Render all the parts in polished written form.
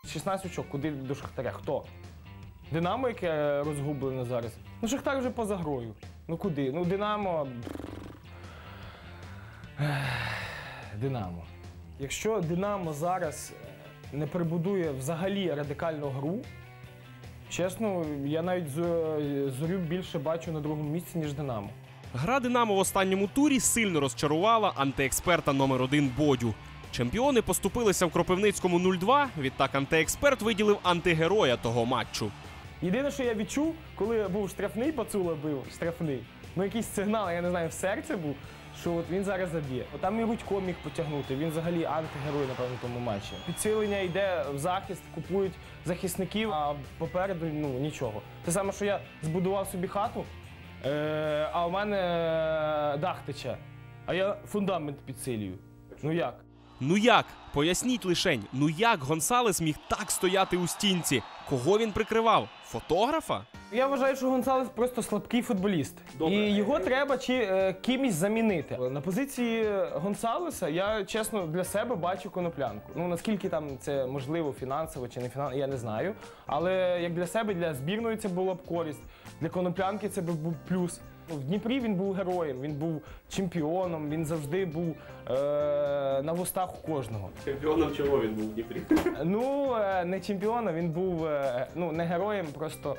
16 очок, куди до Шахтаря? Хто? Динамо, яке розгублене зараз? Ну, Шахтар вже поза грою. Ну куди? Ну, Динамо... Динамо. Якщо Динамо зараз не прибудує взагалі радикальну гру, чесно, я навіть Зорю більше бачу на другому місці, ніж Динамо. Гра «Динамо» в останньому турі сильно розчарувала антиексперта номер 1 Бодю. Чемпіони поступилися в Кропивницькому 0-2, відтак антиексперт виділив антигероя того матчу. Єдине, що я відчув, коли був штрафний, Пацула бив штрафний, ну якийсь сигнал, я не знаю, в серці був, що от він зараз заб'є. Там і Рудько міг потягнути, він взагалі антигерой, напевно, в тому матчі. Підсилення йде в захист, купують захисників, а попереду ну, нічого. Те саме, що я збудував собі хату, а у мене дах тече, а я фундамент підсилюю. Ну як? Ну як? Поясніть лишень, ну як Гонсалес міг так стояти у стінці? Кого він прикривав? Фотографа? Я вважаю, що Гонсалес просто слабкий футболіст. Добре. І його треба кимось замінити. На позиції Гонсалеса я, чесно, для себе бачу Коноплянку. Ну, наскільки там це можливо фінансово чи не фінансово, я не знаю. Але як для себе, для збірної це було б користь. Для Коноплянки це був плюс. В Дніпрі він був героєм, він був чемпіоном, він завжди був на вустах у кожного. Чемпіоном чого він був в Дніпрі? Ну, не чемпіоном, він був ну, не героєм, просто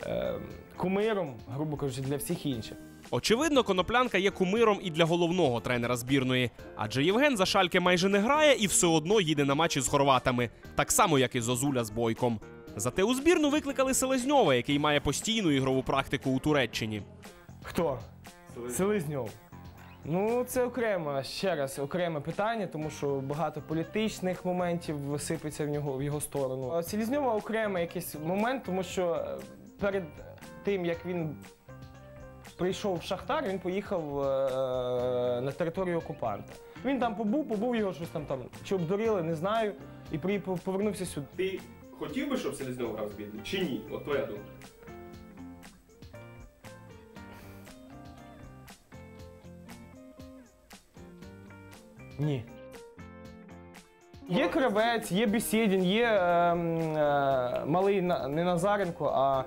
кумиром, грубо кажучи, для всіх інших. Очевидно, Коноплянка є кумиром і для головного тренера збірної. Адже Євген за Шальке майже не грає і все одно їде на матчі з хорватами. Так само, як і Зозуля з Бойком. Зате у збірну викликали Селезньова, який має постійну ігрову практику у Туреччині. Хто? Селезньов. Ну, це окремо, ще раз, окреме питання, тому що багато політичних моментів сипеться в його сторону. А Селезньова окремий якийсь момент, тому що перед тим, як він прийшов в Шахтар, він поїхав на територію окупанта. Він там побув його щось там, чи обдурили, не знаю, і повернувся сюди. Ти хотів би, щоб Селезньов грав збірну? Чи ні? От твоя думка. Ні. Є Кравець, є Бесєдін, є малий, не Назаренко, а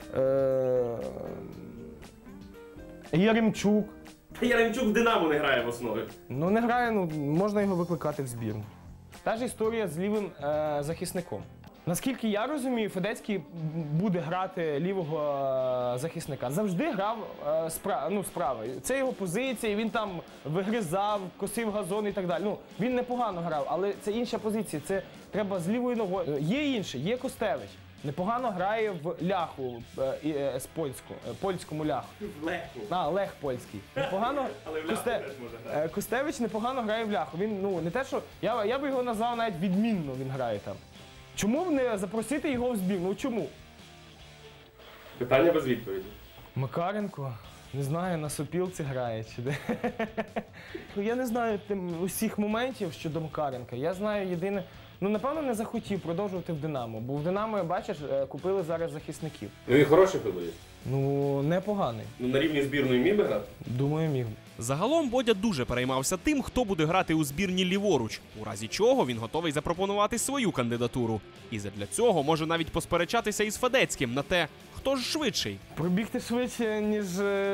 Яремчук. Яремчук в «Динамо» не грає в основі. Ну не грає, ну можна його викликати в збірну. Та ж історія з лівим захисником. Наскільки я розумію, Федецький буде грати лівого захисника. Завжди грав справа. Це його позиція, він там вигризав, косив газон і так далі. Ну, він непогано грав, але це інша позиція, це треба з лівою ногою. Є інший, є Костевич. Непогано грає в ляху з польському ляху. Лех польський. Непогано. Але в ляху теж може грати. Костевич непогано грає в ляху. Він, ну, не те, що я би його назвав навіть відмінно, він грає там. Чому б не запросити його в збірну? Чому? Питання без відповіді. Макаренко, не знаю, на сопілці грає чи де. Я не знаю усіх моментів щодо Макаренка. Я знаю єдине, ну напевно не захотів продовжувати в Динамо, бо в Динамо, бачиш, купили зараз захисників. Ну він хороший футболіст. Ну, непоганий. Ну на рівні збірної міг би грати? Думаю, міг. Загалом Бодя дуже переймався тим, хто буде грати у збірні ліворуч, у разі чого він готовий запропонувати свою кандидатуру. І задля цього може навіть посперечатися із Федецьким на те, хто ж швидший. Пробігти швидше, ніж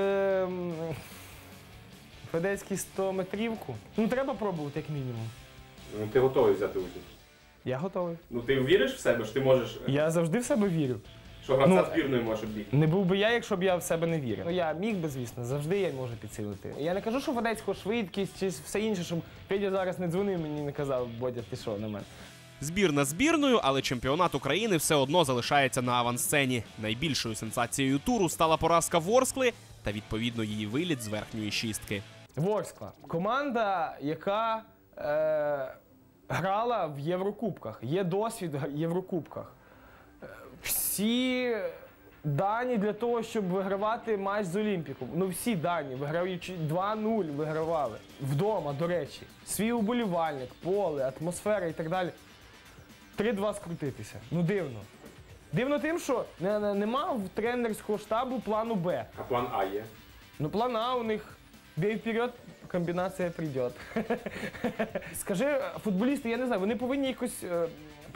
Федецький 100-метрівку. Ну, треба пробувати, як мінімум. Ну, ти готовий взяти участь? Я готовий. Ну ти віриш в себе, що ти можеш, Я завжди в себе вірю. що гравця збірної може бігти? Не був би я, якщо б я в себе не вірив. Ну, я міг би, звісно, завжди я можу підсилити. Я не кажу, що Федецького швидкість чи все інше, щоб Федя зараз не дзвонив мені і не казав, Бодя, ти що на мене. Збірна збірною, але чемпіонат України все одно залишається на авансцені. Найбільшою сенсацією туру стала поразка Ворскли та, відповідно, її виліт з верхньої шістки. Ворскла. Команда, яка грала в Єврокубках. Є досвід в Єврокубках. Всі дані для того, щоб вигравати матч з Олімпіком. Ну всі дані, виграючи 2-0 вигравали. Вдома, до речі. Свій уболівальник, поле, атмосфера і так далі. 3-2 скрутитися. Ну дивно. Дивно тим, що нема в тренерського штабу плану Б. А план А є? Ну план А у них бей вперед, комбінація прийде. Скажи, футболісти, я не знаю, вони повинні якось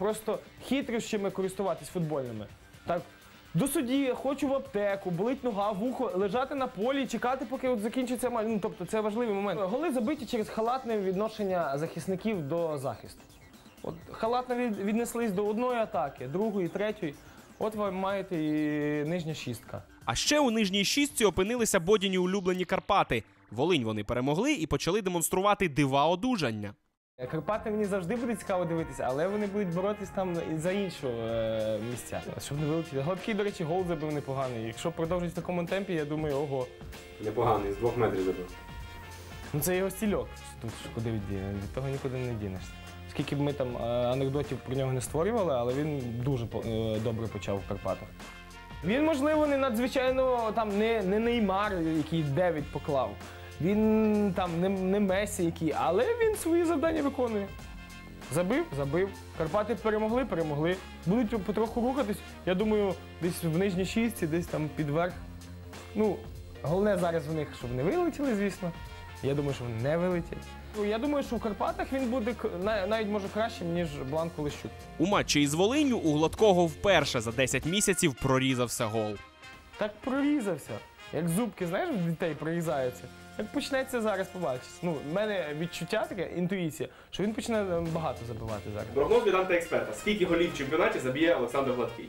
просто хитрощами користуватись футбольними. Так, до судді, хочу в аптеку, болить нога, вухо, лежати на полі, чекати, поки от закінчиться матч. Ну, тобто це важливий момент. Голи забиті через халатне відношення захисників до захисту. От халатно віднеслись до одної атаки, другої, третьої. От ви маєте і нижня шістка. А ще у нижній шістці опинилися Бодіні улюблені Карпати. Волинь вони перемогли і почали демонструвати дива одужання. Карпати мені завжди буде цікаво дивитися, але вони будуть боротись там і за іншого місця. Щоб не вилетіти. Гладкий, до речі, гол забив непоганий. Якщо продовжить в такому темпі, я думаю, ого. Непоганий, з 2 метрів забив. Ну це його стільок. Тут куди від того нікуди не дінешся. Скільки б ми там анекдотів про нього не створювали, але він дуже добре почав в Карпатах. Він, можливо, не надзвичайно там не Неймар, який 9 поклав. Він там не Месі який, але він свої завдання виконує. Забив. Карпати перемогли. Будуть потроху рухатись. Я думаю, десь в нижній шістці, десь там під верх. Ну, головне зараз в них, щоб не вилетіли, звісно. Я думаю, що вони не вилетять. Я думаю, що в Карпатах він буде навіть може кращим, ніж Бланко Лещук. У матчі із Волинню у Гладкого вперше за 10 місяців прорізався гол. Так прорізався. Як зубки, знаєш, в дітей прорізаються. Як почнеться зараз, побачиш. Ну, в мене відчуття таке, інтуїція, що він почне багато забивати зараз. Прогноз від антиексперта. Скільки голів в чемпіонаті заб'є Олександр Гладкий?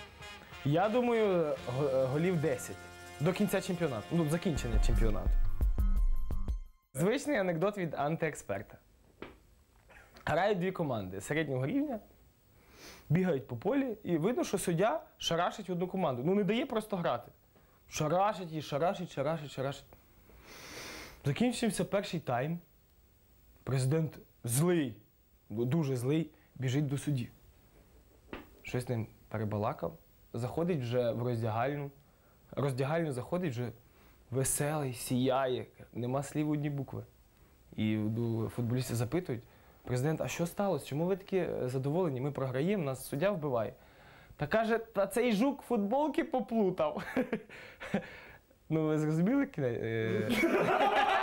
Я думаю, голів 10. До кінця чемпіонату. Ну, закінчення чемпіонату. Звичний анекдот від антиексперта. Грають дві команди середнього рівня, бігають по полі, і видно, що суддя шарашить одну команду. Ну, не дає просто грати. Шарашить її, шарашить. Закінчився перший тайм. Президент злий, дуже злий, біжить до судді. Щось з ним перебалакав. Заходить вже в роздягальню. Роздягальню заходить вже веселий, сіяє. Нема слів одні букви. І футболісти запитують: президент, а що сталося? Чому ви такі задоволені? Ми програємо, нас суддя вбиває. Та каже, та цей жук футболки поплутав. Ну, ви зрозуміли?